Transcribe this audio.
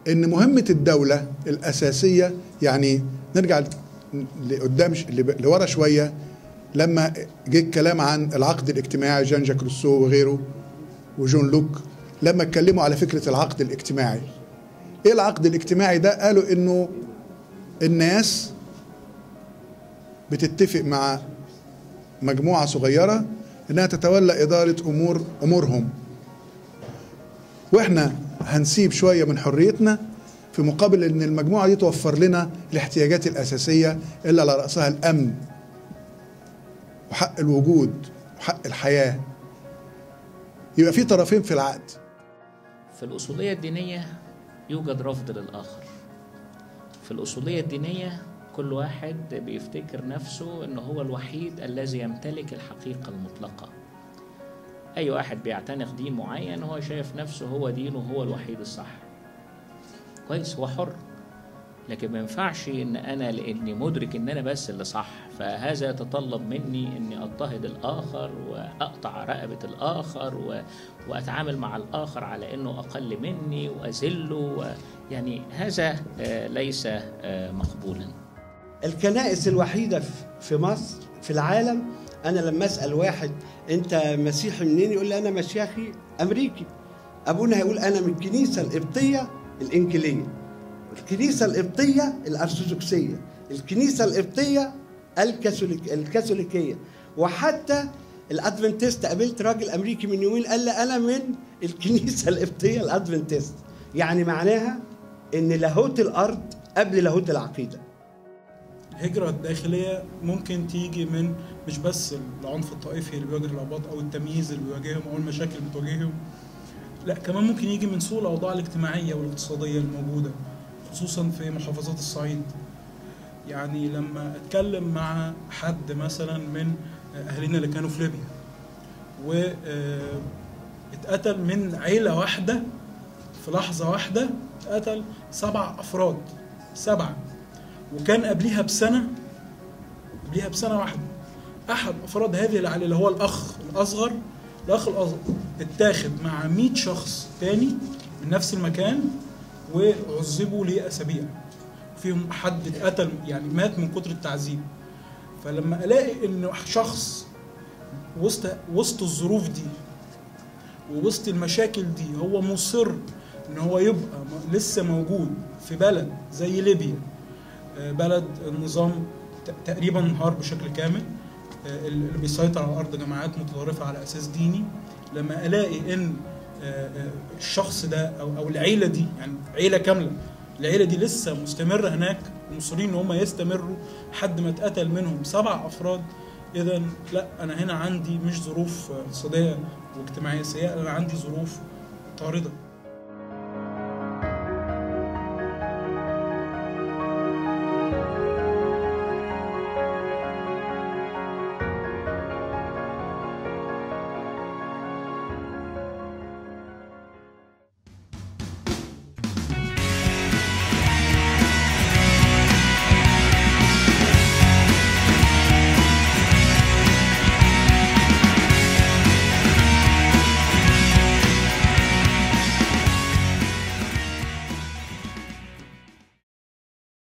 ان مهمة الدولة الاساسية، يعني نرجع لقدام لورا شوية، لما جه الكلام عن العقد الاجتماعي، جان جاك روسو وغيره وجون لوك لما اتكلموا على فكرة العقد الاجتماعي. ايه العقد الاجتماعي ده؟ قالوا انه الناس بتتفق مع مجموعة صغيرة انها تتولى ادارة امورهم، واحنا هنسيب شوية من حريتنا في مقابل ان المجموعة دي توفر لنا الاحتياجات الاساسية اللي على رأسها الامن وحق الوجود وحق الحياة. يبقى في طرفين في العقد. في الأصولية الدينية يوجد رفض للآخر. في الأصولية الدينية كل واحد بيفتكر نفسه إنه هو الوحيد الذي يمتلك الحقيقة المطلقة. أي واحد بيعتنق دين معين هو شايف نفسه هو دينه هو الوحيد الصح. كويس، هو حر، لكن ما ينفعش إن أنا لأني مدرك إن أنا بس اللي صح فهذا يتطلب مني إني أضطهد الآخر وأقطع رقبة الآخر وأتعامل مع الآخر على إنه أقل مني وأذله، يعني هذا ليس مقبولا. الكنائس الوحيدة في مصر في العالم، أنا لما أسأل واحد أنت مسيحي منين يقول لي أنا مسيحي أمريكي. أبونا هيقول أنا من الكنيسة القبطية الإنجيلية، الكنيسة القبطية الأرثوذكسية، الكنيسة القبطية الكاثوليكية، وحتى الأدفنتست. قابلت راجل أمريكي من يومين قال لي أنا من الكنيسة القبطية الأدفنتست. يعني معناها إن لاهوت الأرض قبل لاهوت العقيدة. الهجرة الداخلية ممكن تيجي من مش بس العنف الطائفي اللي بيواجه الأقباط أو التمييز اللي بيواجههم أو المشاكل اللي بتواجههم، لا كمان ممكن يجي من سوء الأوضاع الاجتماعية والاقتصادية الموجودة خصوصا في محافظات الصعيد. يعني لما اتكلم مع حد مثلا من اهالينا اللي كانوا في ليبيا واتقتل من عيلة واحدة في لحظة واحدة، اتقتل 7 أفراد، 7، وكان قبليها بسنة واحدة أحد أفراد هذه العائلة اللي هو الأخ الأصغر اتاخد مع 100 شخص تاني من نفس المكان وعذبوا لأسابيع، فيهم حد اتقتل يعني مات من كتر التعذيب. فلما الاقي ان شخص وسط الظروف دي ووسط المشاكل دي هو مصر ان هو يبقى لسه موجود في بلد زي ليبيا، بلد النظام تقريبا انهار بشكل كامل، اللي بيسيطر على الارض جماعات متطرفه على اساس ديني، لما الاقي ان الشخص ده او العيله دي، يعني عيله كامله، العيله دي لسه مستمره هناك ومصرين ان هم يستمروا حد ما اتقتل منهم 7 أفراد، اذا لا انا هنا عندي مش ظروف اقتصاديه واجتماعيه سيئه، انا عندي ظروف طارده.